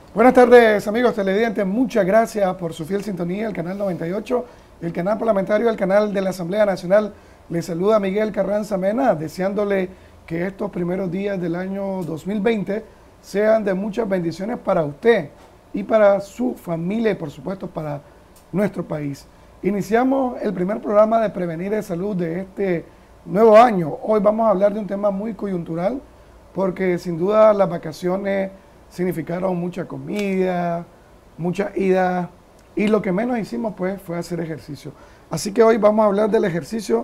Buenas tardes, amigos televidentes. Muchas gracias por su fiel sintonía. El canal 98, el canal parlamentario, el canal de la Asamblea Nacional. Les saluda Miguel Carranza Mena, deseándole que estos primeros días del año 2020 sean de muchas bendiciones para usted y para su familia y, por supuesto, para nuestro país. Iniciamos el primer programa de Prevenir de Salud de este nuevo año. Hoy vamos a hablar de un tema muy coyuntural, porque sin duda las vacaciones significaron mucha comida, mucha ida, y lo que menos hicimos pues fue hacer ejercicio. Así que hoy vamos a hablar del ejercicio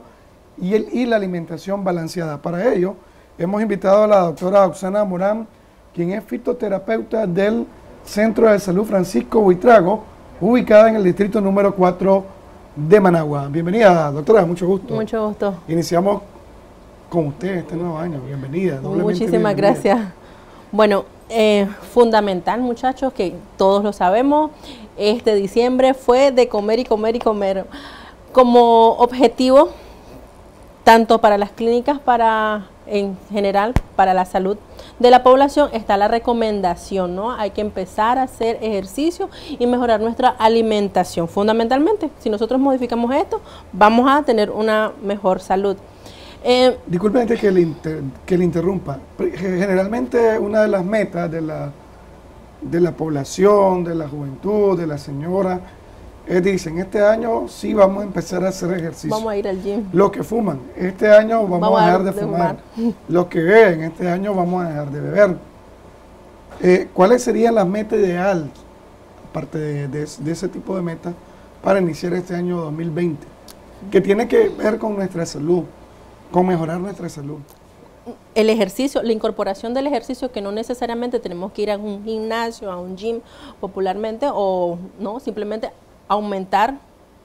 y la alimentación balanceada. Para ello hemos invitado a la doctora Oxana Morán, quien es fitoterapeuta del Centro de Salud Francisco Buitrago, ubicada en el distrito número 4 de Managua. Bienvenida, doctora, mucho gusto. Mucho gusto. Iniciamos con usted este nuevo año. Bienvenida. Muchísimas gracias. Bueno, fundamental, muchachos, que todos lo sabemos, este diciembre fue de comer y comer y comer. Como objetivo, tanto para las clínicas, en general, para la salud de la población, está la recomendación, ¿no? Hay que empezar a hacer ejercicio y mejorar nuestra alimentación. Fundamentalmente, si nosotros modificamos esto, vamos a tener una mejor salud. Disculpe antes que le interrumpa. Generalmente una de las metas de la población, de la juventud, de la señora, dicen, este año sí vamos a empezar a hacer ejercicio. Vamos a ir al gym. Los que fuman, este año vamos a dejar de fumar. Los que beben, este año vamos a dejar de beber. ¿Cuáles serían las metas ideales, aparte de ese tipo de metas, para iniciar este año 2020? Que tiene que ver con nuestra salud, con mejorar nuestra salud. El ejercicio, la incorporación del ejercicio, que no necesariamente tenemos que ir a un gimnasio, a un gym popularmente, o no, simplemente aumentar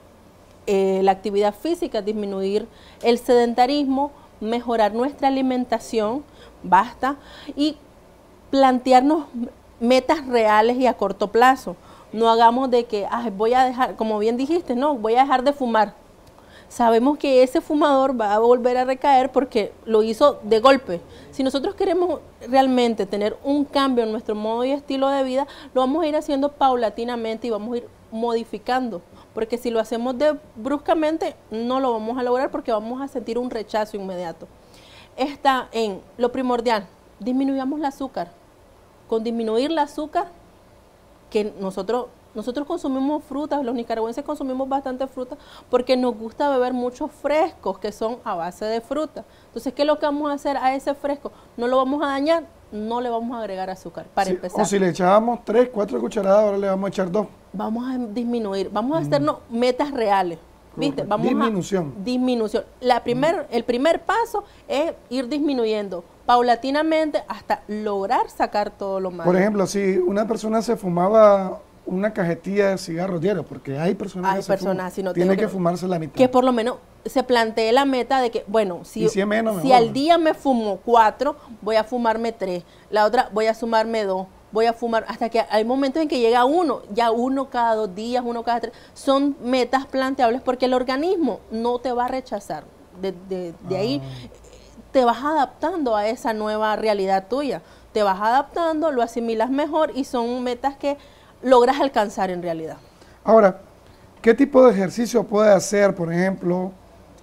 la actividad física, disminuir el sedentarismo, mejorar nuestra alimentación, basta, y plantearnos metas reales y a corto plazo. No hagamos de que, voy a dejar, como bien dijiste, no, voy a dejar de fumar. Sabemos que ese fumador va a volver a recaer porque lo hizo de golpe. Si nosotros queremos realmente tener un cambio en nuestro modo y estilo de vida, lo vamos a ir haciendo paulatinamente y vamos a ir modificando. Porque si lo hacemos bruscamente, no lo vamos a lograr porque vamos a sentir un rechazo inmediato. Está en lo primordial, disminuyamos el azúcar. Con disminuir el azúcar, que nosotros consumimos frutas, los nicaragüenses consumimos bastante fruta porque nos gusta beber muchos frescos que son a base de fruta. Entonces, ¿qué es lo que vamos a hacer a ese fresco? No lo vamos a dañar, no le vamos a agregar azúcar, para empezar. O si le echábamos 3, 4 cucharadas, ahora le vamos a echar 2. Vamos a disminuir, vamos a hacernos metas reales. ¿Viste? Vamos disminución. Disminución. El primer paso es ir disminuyendo paulatinamente hasta lograr sacar todo lo malo. Por ejemplo, si una persona se fumaba una cajetilla de cigarros diarios, porque hay personas que si no tiene que fumarse la mitad. Que por lo menos se plantee la meta de que, bueno, si al día me fumo 4, voy a fumarme 3, la otra voy a sumarme 2, voy a fumar, hasta que hay momentos en que llega uno, ya uno cada 2 días, uno cada 3, son metas planteables porque el organismo no te va a rechazar, de ahí te vas adaptando a esa nueva realidad tuya, te vas adaptando, lo asimilas mejor y son metas que logras alcanzar en realidad. Ahora, ¿qué tipo de ejercicio puede hacer, por ejemplo,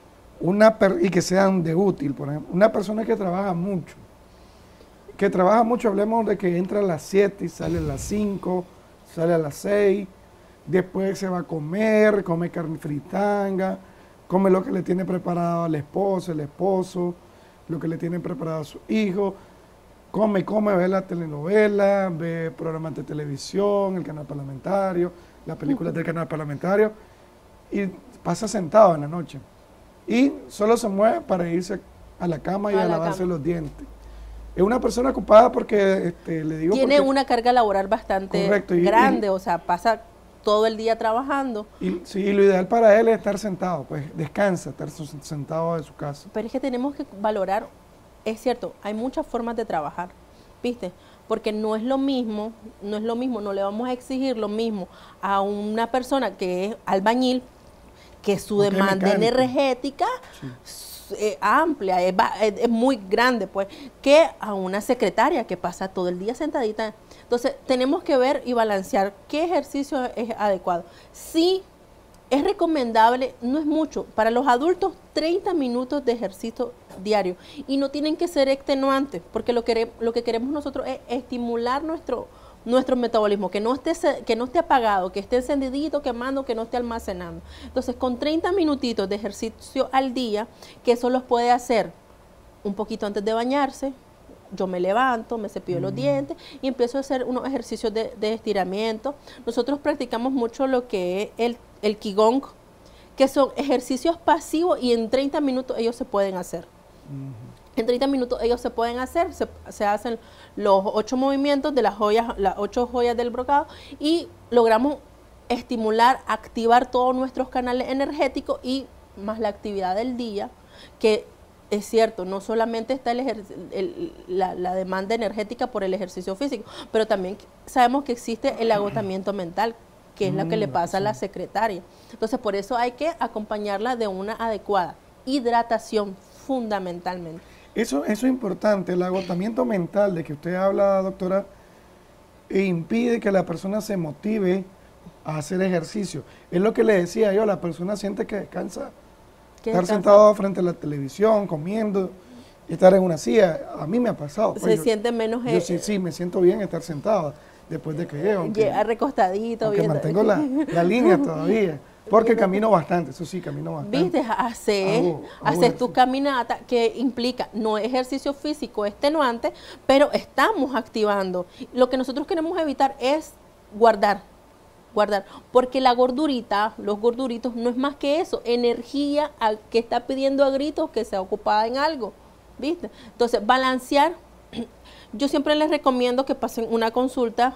y que sean de útil? Por ejemplo, una persona que trabaja mucho, hablemos de que entra a las 7 y sale a las 5, sale a las 6, después se va a comer, come carne fritanga, come lo que le tiene preparado al esposo, el esposo, lo que le tiene preparado a su hijo, come, ve la telenovela, ve programas de televisión, el canal parlamentario, las películas del canal parlamentario, y pasa sentado en la noche. Y solo se mueve para irse a la cama y a lavarse los dientes. Es una persona ocupada porque, le digo... Tiene una carga laboral bastante grande, o sea, pasa todo el día trabajando. Y sí, lo ideal para él es estar sentado, pues descansa, estar sentado en su casa. Pero es que tenemos que valorar, es cierto, hay muchas formas de trabajar, ¿viste? Porque no es lo mismo, no le vamos a exigir lo mismo a una persona que es albañil, que su demanda energética amplia, es muy grande, pues, que a una secretaria que pasa todo el día sentadita. Entonces, tenemos que ver y balancear qué ejercicio es adecuado. Sí, es recomendable, no es mucho, para los adultos 30 minutos de ejercicio diario y no tienen que ser extenuantes, porque lo que queremos nosotros es estimular nuestro metabolismo, que no esté apagado, que esté encendidito, quemando, que no esté almacenando. Entonces, con 30 minutitos de ejercicio al día, que eso los puede hacer un poquito antes de bañarse, yo me levanto, me cepillo los dientes y empiezo a hacer unos ejercicios de estiramiento. Nosotros practicamos mucho lo que es el Qigong, que son ejercicios pasivos y en 30 minutos ellos se pueden hacer. En 30 minutos ellos se pueden hacer, se hacen los 8 movimientos de las 8 joyas del brocado y logramos estimular, activar todos nuestros canales energéticos y más la actividad del día, que es cierto, no solamente está la demanda energética por el ejercicio físico, pero también sabemos que existe el agotamiento mental, que es lo que le pasa a la secretaria. Entonces, por eso hay que acompañarla de una adecuada hidratación, fundamentalmente. Eso es importante, el agotamiento mental de que usted habla, doctora, impide que la persona se motive a hacer ejercicio. Es lo que le decía yo, la persona siente que descansa. Estar sentado frente a la televisión, comiendo, y estar en una silla, a mí me ha pasado. Se siente menos... Yo sí, me siento bien estar sentado después de que llego. Llega recostadito. Aunque mantengo la línea todavía, porque camino bastante, eso sí, camino bastante. Viste, haces tu caminata, que implica no ejercicio físico extenuante, pero estamos activando. Lo que nosotros queremos evitar es guardar, porque la gordurita, los gorduritos no es más que eso, energía que está pidiendo a gritos que sea ocupada en algo, ¿viste? Entonces, balancear, yo siempre les recomiendo que pasen una consulta,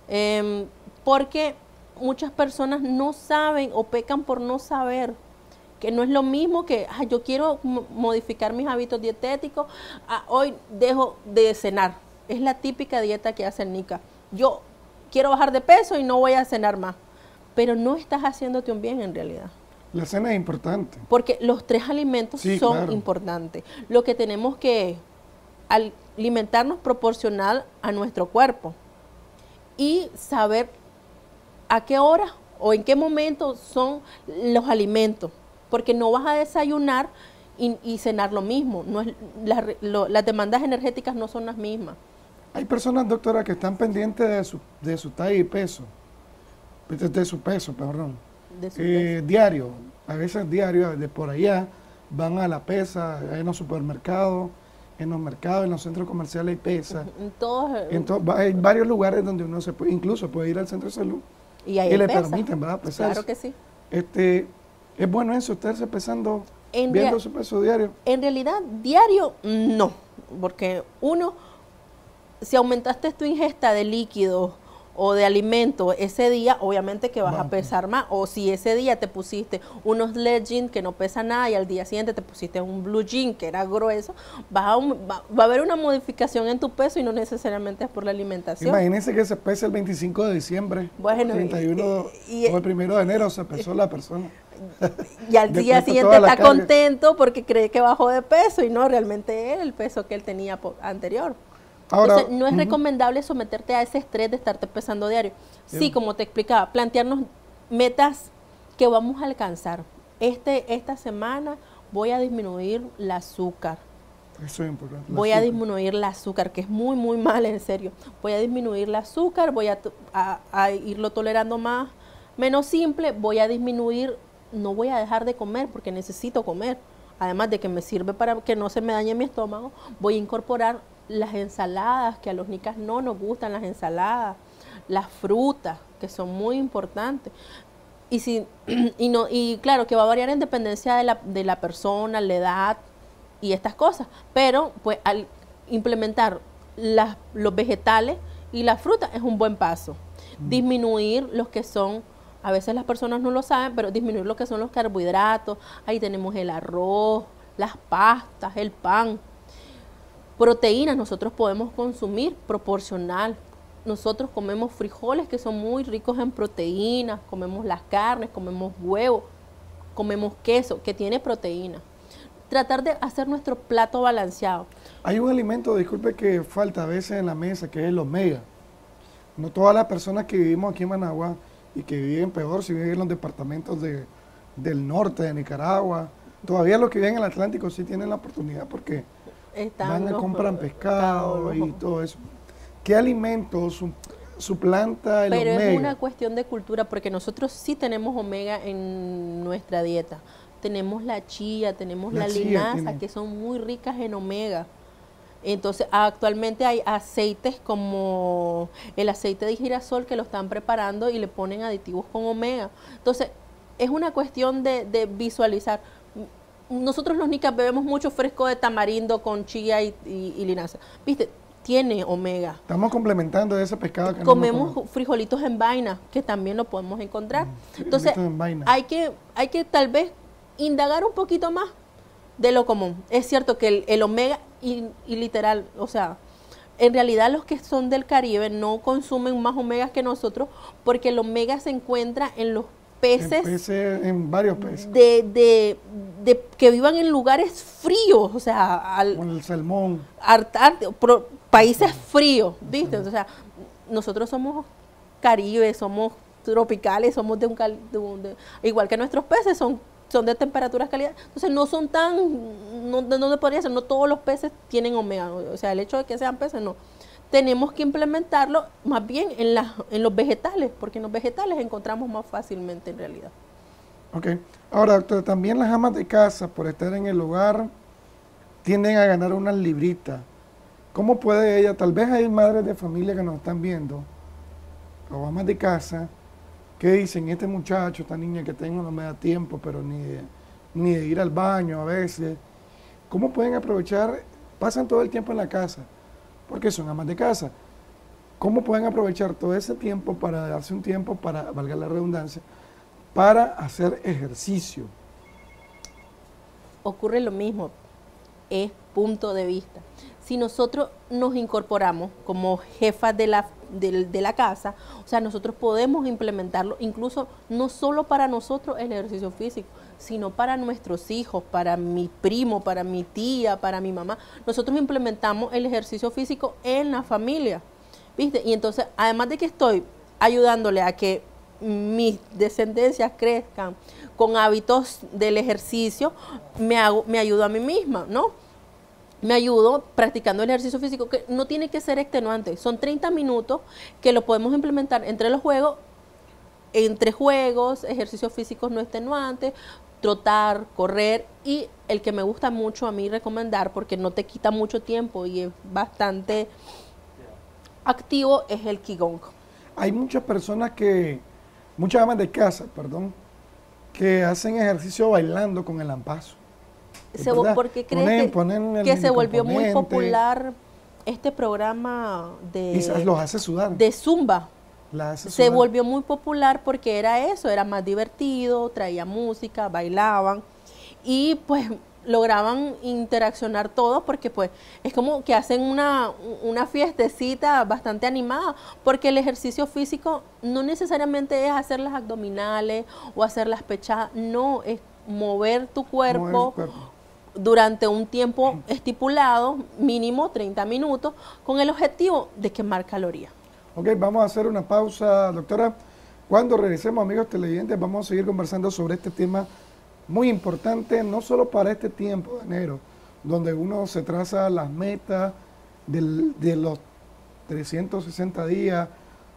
porque muchas personas no saben o pecan por no saber, que no es lo mismo que, yo quiero modificar mis hábitos dietéticos, hoy dejo de cenar, es la típica dieta que hace Nica, yo quiero bajar de peso y no voy a cenar más. Pero no estás haciéndote un bien en realidad. La cena es importante. Porque los 3 alimentos son importantes. Lo que tenemos que alimentarnos proporcional a nuestro cuerpo y saber a qué hora o en qué momento son los alimentos. Porque no vas a desayunar y cenar lo mismo. No es, las demandas energéticas no son las mismas. Hay personas, doctora, que están pendientes de su talla y peso, de su peso, perdón, diario, a veces diario, de por allá, van a la pesa, en los supermercados, en los mercados, en los centros comerciales hay pesa. Hay varios lugares donde uno incluso puede ir al centro de salud y le permiten, ¿verdad? Pesarse. Claro que sí. ¿Es bueno eso, estarse pesando, viendo su peso diario? En realidad, diario, no, porque si aumentaste tu ingesta de líquidos o de alimentos ese día, obviamente que vas a pesar más. O si ese día te pusiste unos leggings que no pesan nada y al día siguiente te pusiste un blue jean que era grueso, va a haber una modificación en tu peso y no necesariamente es por la alimentación. Imagínense que se pesa el 25 de diciembre, el 31 o el 1 de enero se pesó la persona. Y al día siguiente está contento porque cree que bajó de peso y no, realmente es el peso que él tenía anterior. Ahora, entonces, no es recomendable someterte a ese estrés de estarte pesando diario. Sí, como te explicaba, plantearnos metas que vamos a alcanzar. Esta semana voy a disminuir el azúcar. Eso es importante. Voy a disminuir el azúcar, que es muy, muy mal, en serio. Voy a disminuir el azúcar, voy a irlo tolerando menos simple, voy a disminuir, no voy a dejar de comer porque necesito comer. Además de que me sirve para que no se me dañe mi estómago, voy a incorporar las ensaladas, que a los nicas no nos gustan las ensaladas, las frutas, que son muy importantes. Y claro, que va a variar en dependencia de la persona, la edad y estas cosas. Pero pues al implementar los vegetales y la fruta es un buen paso. Disminuir los que son, a veces las personas no lo saben, pero disminuir lo que son los carbohidratos. Ahí tenemos el arroz, las pastas, el pan. Proteínas nosotros podemos consumir proporcional. Nosotros comemos frijoles que son muy ricos en proteínas, comemos las carnes, comemos huevos, comemos queso que tiene proteína. tratar de hacer nuestro plato balanceado. Hay un alimento, disculpe, que falta a veces en la mesa, que es el omega. No todas las personas que vivimos aquí en Managua y que viven peor, si viven en los departamentos del norte de Nicaragua, todavía los que viven en el Atlántico sí tienen la oportunidad porque van a comprar pescado y todo eso. ¿Qué alimentos suplanta el omega? Pero es una cuestión de cultura, porque nosotros sí tenemos omega en nuestra dieta. Tenemos la chía, tenemos la linaza, que son muy ricas en omega. Entonces, actualmente hay aceites como el aceite de girasol que lo están preparando y le ponen aditivos con omega. Entonces, es una cuestión de visualizar. Nosotros los nicas bebemos mucho fresco de tamarindo con chía y linaza. ¿Viste? Tiene omega. Estamos complementando ese pescado que comemos frijolitos en vaina, que también lo podemos encontrar. Entonces, hay que tal vez indagar un poquito más de lo común. Es cierto que el omega y literal, o sea, en realidad los que son del Caribe no consumen más omegas que nosotros, porque el omega se encuentra en los peces, en varios peces que vivan en lugares fríos, o sea, con el salmón, países fríos, ¿viste? O sea, nosotros somos Caribe, somos tropicales, somos igual que nuestros peces son de temperaturas cálidas, entonces no son no podría ser, no todos los peces tienen omega, o sea, el hecho de que sean peces no. Tenemos que implementarlo más bien en los vegetales, porque en los vegetales encontramos más fácilmente en realidad. Ok. Ahora, doctor, también las amas de casa, por estar en el hogar, tienden a ganar unas libritas. ¿Cómo puede ella? Tal vez hay madres de familia que nos están viendo, o amas de casa, que dicen, este muchacho, esta niña que tengo no me da tiempo, pero ni de ir al baño a veces. ¿Cómo pueden aprovechar? Pasan todo el tiempo en la casa, porque son amas de casa. ¿Cómo pueden aprovechar todo ese tiempo para darse un tiempo, para, valga la redundancia, para hacer ejercicio? Ocurre lo mismo, es punto de vista. Si nosotros nos incorporamos como jefas de la casa, o sea, nosotros podemos implementarlo, incluso no solo para nosotros el ejercicio físico, sino para nuestros hijos, para mi primo, para mi tía, para mi mamá. Nosotros implementamos el ejercicio físico en la familia, ¿viste? Y entonces, además de que estoy ayudándole a que mis descendencias crezcan con hábitos del ejercicio, me ayudo a mí misma, ¿no? Me ayudo practicando el ejercicio físico, que no tiene que ser extenuante, son 30 minutos que lo podemos implementar entre los juegos, ejercicios físicos no extenuantes, trotar, correr, y el que me gusta mucho a mí recomendar, porque no te quita mucho tiempo y es bastante activo, es el Qigong. Hay muchas personas muchas amas de casa, que hacen ejercicio bailando con el lampazo. Porque crees que se volvió muy popular este programa los hace sudar. De Zumba. Se volvió muy popular porque era eso, era más divertido, traía música, bailaban y pues lograban interaccionar todos, porque pues es como que hacen una fiestecita bastante animada, porque el ejercicio físico no necesariamente es hacer las abdominales o hacer las pechadas, no, es mover tu cuerpo durante un tiempo estipulado, mínimo 30 minutos, con el objetivo de quemar calorías. Ok, vamos a hacer una pausa, doctora. Cuando regresemos, amigos televidentes, vamos a seguir conversando sobre este tema muy importante, no solo para este tiempo de enero, donde uno se traza las metas de los 360 días,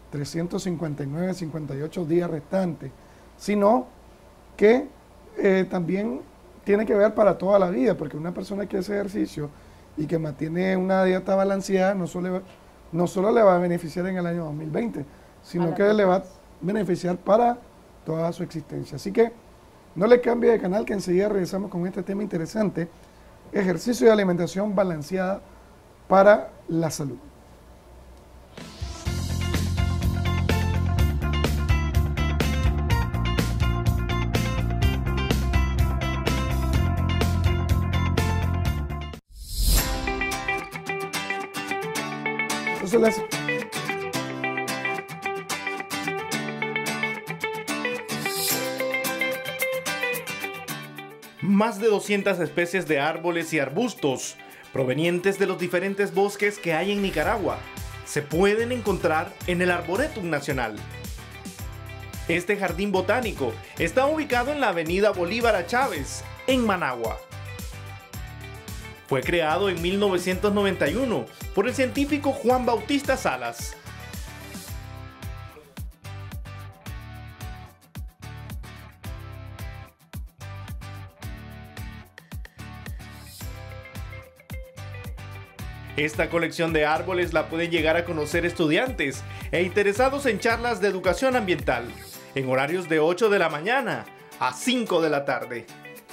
359, 58 días restantes, sino que también tiene que ver para toda la vida, porque una persona que hace ejercicio y que mantiene una dieta balanceada no solo le va a beneficiar en el año 2020, sino que le va a beneficiar para toda su existencia. Así que no le cambie de canal, que enseguida regresamos con este tema interesante, ejercicio y alimentación balanceada para la salud. Entonces, Más de 200 especies de árboles y arbustos, provenientes de los diferentes bosques que hay en Nicaragua, se pueden encontrar en el Arboretum Nacional. Este jardín botánico está ubicado en la avenida Bolívar a Chávez, en Managua. Fue creado en 1991 por el científico Juan Bautista Salas. Esta colección de árboles la pueden llegar a conocer estudiantes e interesados en charlas de educación ambiental, en horarios de 8 de la mañana a 5 de la tarde.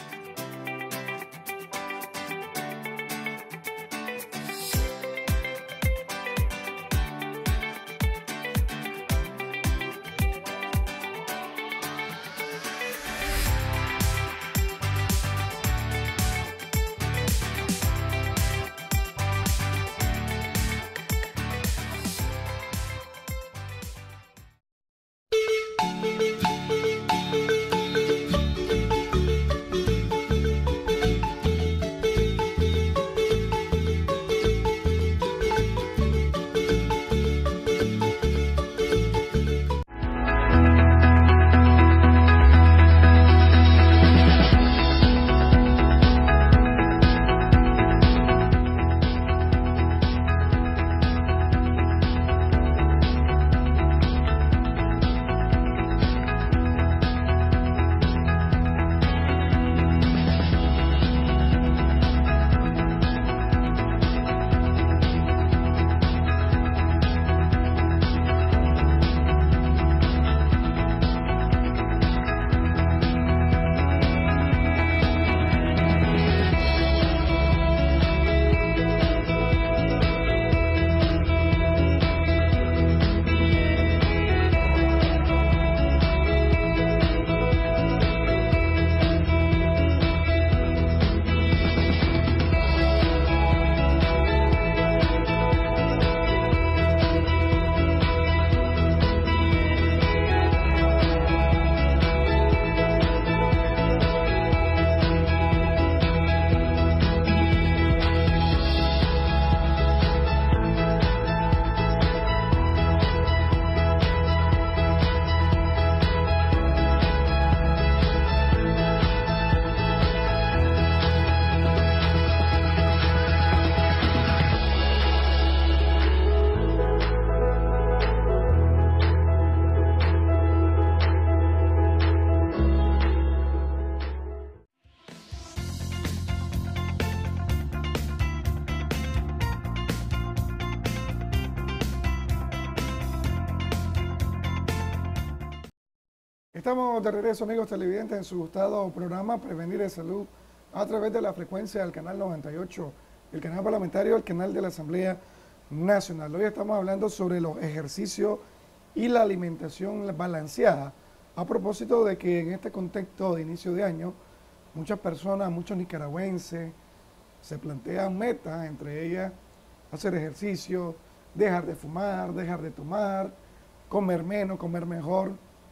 Estamos de regreso, amigos televidentes, en su gustado programa Prevenir en Salud a través de la frecuencia del canal 98, el canal parlamentario, el canal de la Asamblea Nacional. Hoy estamos hablando sobre los ejercicios y la alimentación balanceada, a propósito de que en este contexto de inicio de año, muchas personas, muchos nicaragüenses, se plantean metas, entre ellas hacer ejercicio, dejar de fumar, dejar de tomar, comer menos, comer mejor.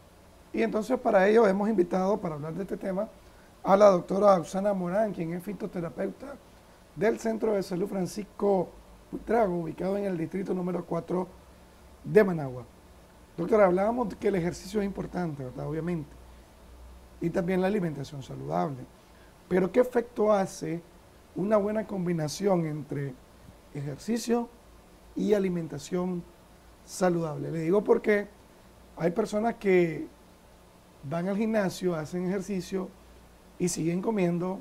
Y entonces para ello hemos invitado, para hablar de este tema, a la doctora Usana Morán, quien es fitoterapeuta del Centro de Salud Francisco Buitrago, ubicado en el distrito número 4 de Managua. Doctora, hablábamos de que el ejercicio es importante, ¿verdad? Obviamente, y también la alimentación saludable. Pero ¿qué efecto hace una buena combinación entre ejercicio y alimentación saludable? Le digo porque hay personas que van al gimnasio, hacen ejercicio y siguen comiendo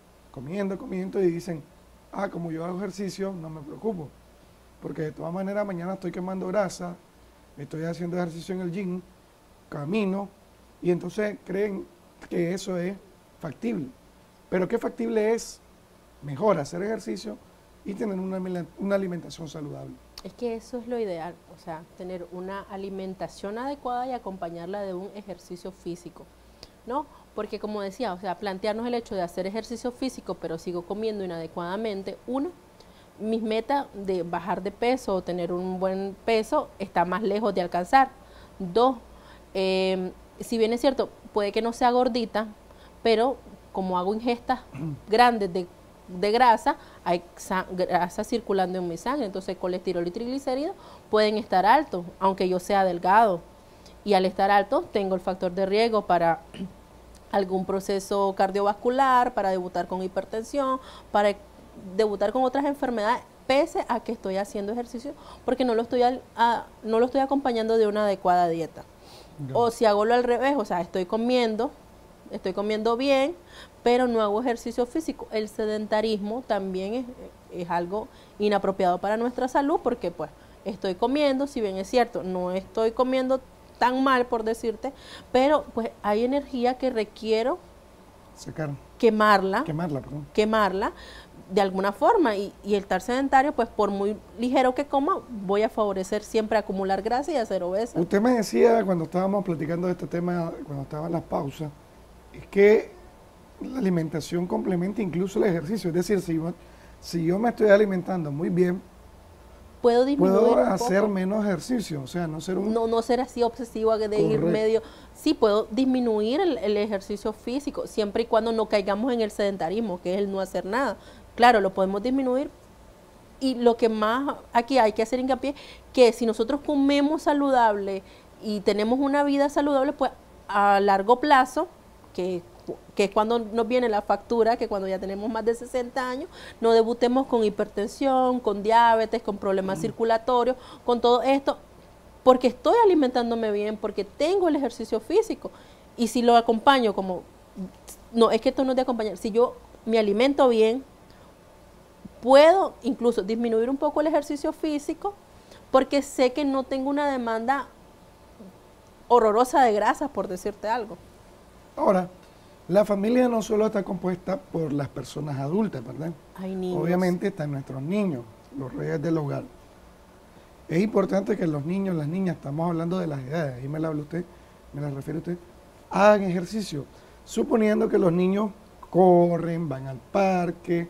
y dicen, ah, como yo hago ejercicio, no me preocupo, porque de todas maneras mañana estoy quemando grasa, estoy haciendo ejercicio en el gym, camino, y entonces creen que eso es factible. Pero ¿qué factible es? Mejor hacer ejercicio y tener una alimentación saludable. Es que eso es lo ideal, o sea, tener una alimentación adecuada y acompañarla de un ejercicio físico, ¿no? Porque como decía, o sea, plantearnos el hecho de hacer ejercicio físico, pero sigo comiendo inadecuadamente, uno, mis metas de bajar de peso o tener un buen peso está más lejos de alcanzar. Dos, si bien es cierto, puede que no sea gordita, pero como hago ingestas grandes de grasa, hay grasa circulando en mi sangre, entonces colesterol y triglicéridos pueden estar altos, aunque yo sea delgado. Y al estar alto, tengo el factor de riesgo para algún proceso cardiovascular, para debutar con hipertensión, para debutar con otras enfermedades, pese a que estoy haciendo ejercicio, porque no lo estoy acompañando de una adecuada dieta. O si hago lo al revés, o sea, estoy comiendo bien, pero no hago ejercicio físico. El sedentarismo también es algo inapropiado para nuestra salud, porque pues estoy comiendo, si bien es cierto, no estoy comiendo tan mal, por decirte, pero pues hay energía que requiero quemarla de alguna forma, y el estar sedentario, pues por muy ligero que coma, voy a favorecer siempre acumular grasa y hacer obesa. Usted me decía cuando estábamos platicando de este tema, cuando estaban las pausas, es que la alimentación complementa incluso el ejercicio, es decir, si yo me estoy alimentando muy bien, puedo hacer menos ejercicio, o sea, no ser no ser así obsesivo de ir medio. Sí, puedo disminuir el ejercicio físico, siempre y cuando no caigamos en el sedentarismo, que es el no hacer nada. Claro, lo podemos disminuir. Y lo que más aquí hay que hacer hincapié, que si nosotros comemos saludable y tenemos una vida saludable, pues a largo plazo, que es cuando nos viene la factura, que cuando ya tenemos más de 60 años, no debutemos con hipertensión, con diabetes, con problemas circulatorios, con todo esto, porque estoy alimentándome bien, porque tengo el ejercicio físico. Y si lo acompaño no, es que esto no es de acompañar, si yo me alimento bien, puedo incluso disminuir un poco el ejercicio físico, porque sé que no tengo una demanda horrorosa de grasas, por decirte algo. Ahora, la familia no solo está compuesta por las personas adultas, ¿verdad? Hay niños. Obviamente están nuestros niños, los reyes del hogar. Es importante que los niños, las niñas, estamos hablando de las edades, ahí me la habla usted, me la refiere usted, hagan ejercicio, suponiendo que los niños corren, van al parque,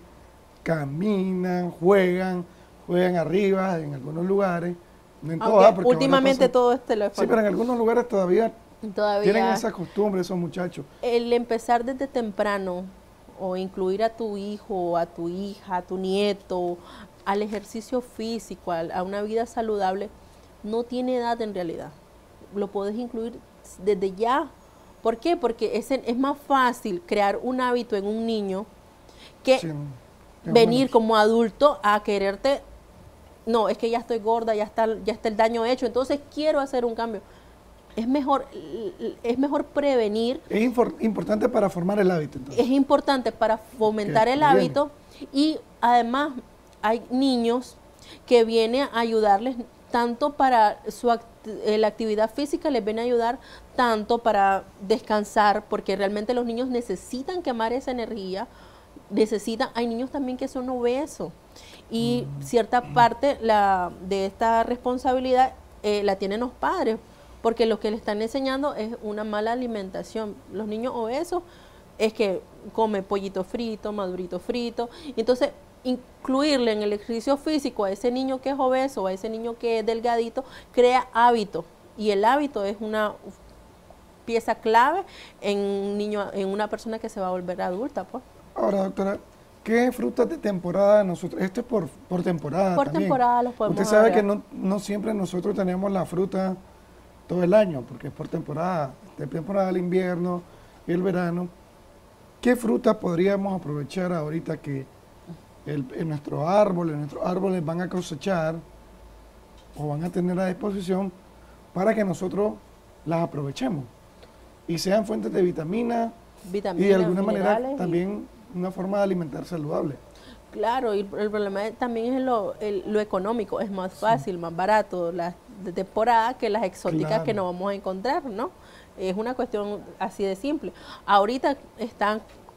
caminan, juegan arriba en algunos lugares, no en todas, porque últimamente todo es teléfono. Sí, pero en algunos lugares todavía tienen esa costumbre esos muchachos. El empezar desde temprano o incluir a tu hijo, a tu hija, a tu nieto, al ejercicio físico, a una vida saludable, no tiene edad en realidad. Lo puedes incluir desde ya. ¿Por qué? Porque es más fácil crear un hábito en un niño que venir como adulto a quererte. No, es que ya estoy gorda, ya está el daño hecho, entonces quiero hacer un cambio. Es mejor prevenir. Es importante para formar el hábito, entonces. Es importante para fomentar el hábito, y además hay niños que vienen a ayudarles tanto para la actividad física, les viene a ayudar tanto para descansar, porque realmente los niños necesitan quemar esa energía, hay niños también que son obesos, y cierta parte de esta responsabilidad la tienen los padres, porque lo que le están enseñando es una mala alimentación. Los niños obesos es que come pollito frito, madurito frito, y entonces incluirle en el ejercicio físico a ese niño que es obeso, a ese niño que es delgadito, crea hábito, y el hábito es una pieza clave en un niño, en una persona que se va a volver adulta, pues. Ahora, doctora, ¿qué frutas de temporada nosotros? Esto es por temporada. Por también. temporada los podemos Usted sabe agregar. que no siempre nosotros tenemos la fruta todo el año, porque es por temporada, de temporada del invierno y el verano. ¿Qué frutas podríamos aprovechar ahorita que en nuestros árboles van a cosechar o van a tener a disposición para que nosotros las aprovechemos y sean fuentes de vitamina y de alguna manera también una forma de alimentar saludable? Claro, y el problema también es lo económico, es más fácil, más barato las de temporada que las exóticas que no vamos a encontrar, ¿no? Es una cuestión así de simple. Ahorita están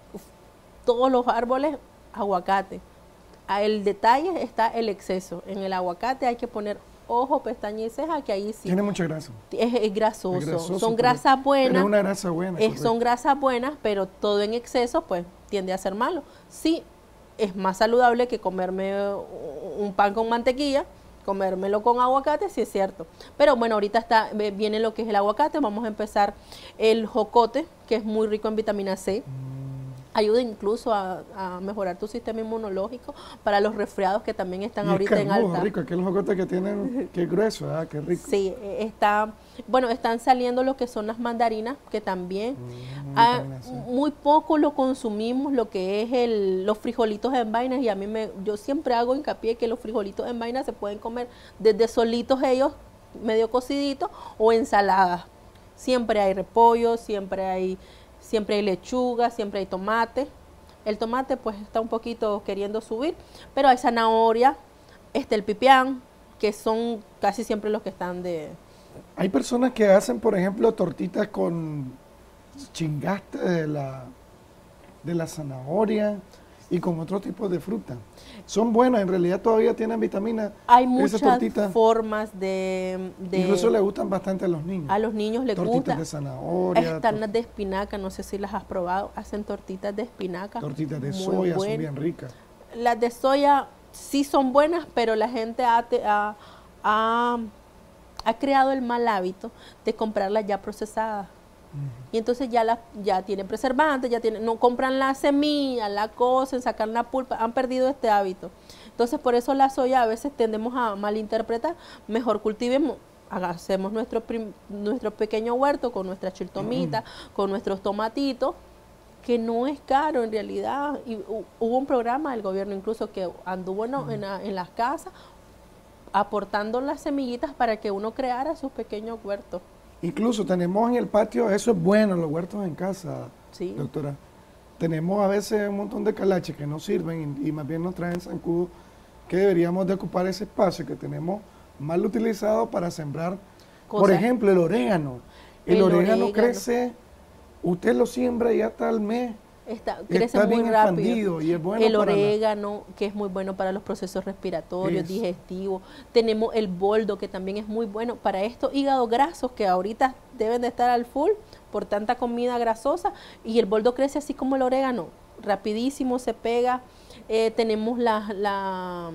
todos los árboles aguacate. El detalle está el exceso. En el aguacate hay que poner ojo, pestaña y ceja, que ahí sí. Tiene mucha grasa. Es grasoso. Son grasas buenas. Pero es una grasa buena. Son grasas buenas, pero todo en exceso pues tiende a ser malo. Sí, es más saludable que comerme un pan con mantequilla, comérmelo con aguacate, sí es cierto. Pero bueno, ahorita viene lo que es el aguacate. Vamos a empezar el jocote, que es muy rico en vitamina C. ayuda incluso a mejorar tu sistema inmunológico para los resfriados que también están Y ahorita es en carnudo, alta. rico, aquel jocote que tienen, que grueso, qué rico. Sí, están saliendo lo que son las mandarinas, que también vitamina C. muy poco lo consumimos, lo que es los frijolitos en vainas, y yo siempre hago hincapié que los frijolitos en vainas se pueden comer desde solitos ellos, medio cociditos, o ensaladas. Siempre hay repollo, siempre hay lechuga, siempre hay tomate. El tomate pues está un poquito queriendo subir, pero hay zanahoria, el pipián, que son casi siempre los que están de... Hay personas que hacen, por ejemplo, tortitas con chingaste de la zanahoria y con otro tipo de fruta. Son buenas, en realidad todavía tienen vitaminas. Hay muchas formas de... Incluso le gustan bastante a los niños. A los niños les gusta. Tortitas de zanahoria. Están las de espinaca, no sé si las has probado. Hacen tortitas de espinaca. Tortitas de soya, son bien ricas. Las de soya sí son buenas, pero la gente ha creado el mal hábito de comprarlas ya procesadas. Y entonces ya tienen preservantes, no compran la semilla, la cocen, sacan la pulpa, han perdido este hábito. Entonces por eso la soya a veces tendemos a malinterpretar. Mejor cultivemos, hacemos nuestro pequeño huerto con nuestra chiltomita, con nuestros tomatitos, que no es caro en realidad. Y hubo un programa del gobierno incluso que anduvo en las casas aportando las semillitas para que uno creara sus pequeños huertos. Incluso tenemos en el patio, eso es bueno, los huertos en casa, sí, doctora. Tenemos a veces un montón de calaches que no sirven y más bien nos traen zancudos, que deberíamos de ocupar ese espacio que tenemos mal utilizado para sembrar. Por ejemplo, el orégano. El orégano crece, usted lo siembra y hasta al mes crece está muy bien rápido. Expandido y es bueno el orégano, que es muy bueno para los procesos respiratorios, digestivos. Tenemos el boldo, que también es muy bueno para estos hígados grasos que ahorita deben de estar al full por tanta comida grasosa. Y el boldo crece así como el orégano, rapidísimo, se pega. Tenemos las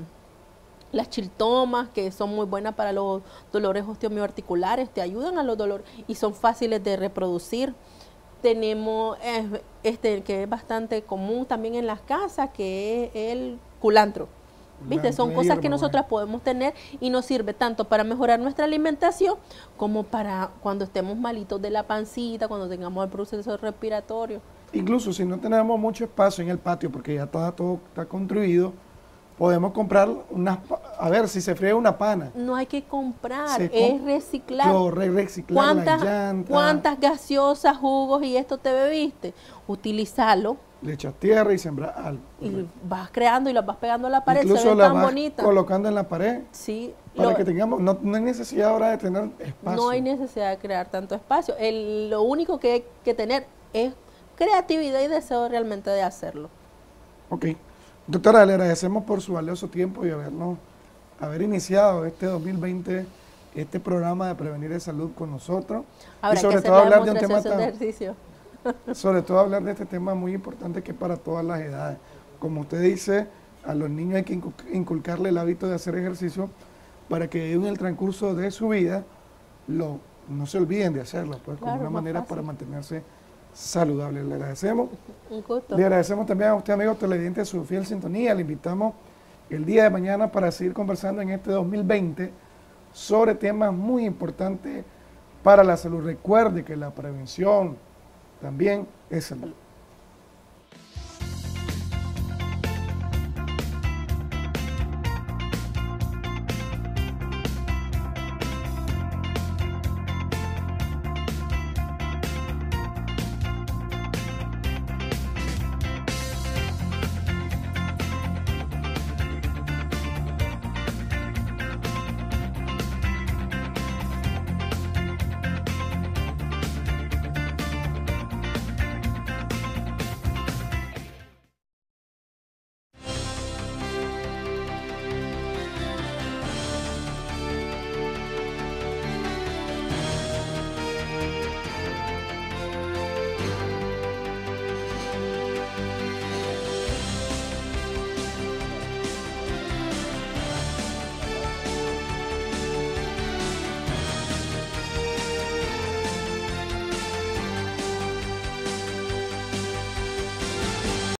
chiltomas, que son muy buenas para los dolores osteomioarticulares, te ayudan a los dolores y son fáciles de reproducir. Tenemos que es bastante común también en las casas, que es el culantro. ¿Viste? Son cosas que nosotras podemos tener y nos sirve tanto para mejorar nuestra alimentación como para cuando estemos malitos de la pancita, cuando tengamos el proceso respiratorio. Incluso si no tenemos mucho espacio en el patio, porque ya todo está construido, podemos comprar a ver si se friega una pana. No hay que comprar, es reciclar. Reciclar las llantas. ¿Cuántas gaseosas, jugos y esto te bebiste? Utilízalo. Le echas tierra y sembras algo. Y vas creando y las vas pegando a la pared. Incluso se ven las tan vas bonitas. colocando en la pared. Sí. Para que tengamos, no hay necesidad ahora de tener espacio. No hay necesidad de crear tanto espacio. Lo único que hay que tener es creatividad y deseo realmente de hacerlo. Ok. Doctora, le agradecemos por su valioso tiempo y haber iniciado este 2020, este programa de Prevenir de Salud con nosotros. Habrá y sobre que todo hablar de un tema de ejercicio. Sobre todo hablar de este tema muy importante que es para todas las edades. Como usted dice, a los niños hay que inculcarle el hábito de hacer ejercicio para que en el transcurso de su vida no se olviden de hacerlo, pues como una manera para mantenerse saludable. Le agradecemos. Un gusto. Le agradecemos también a usted, amigo televidente, su fiel sintonía. Le invitamos el día de mañana para seguir conversando en este 2020 sobre temas muy importantes para la salud. Recuerde que la prevención también es salud.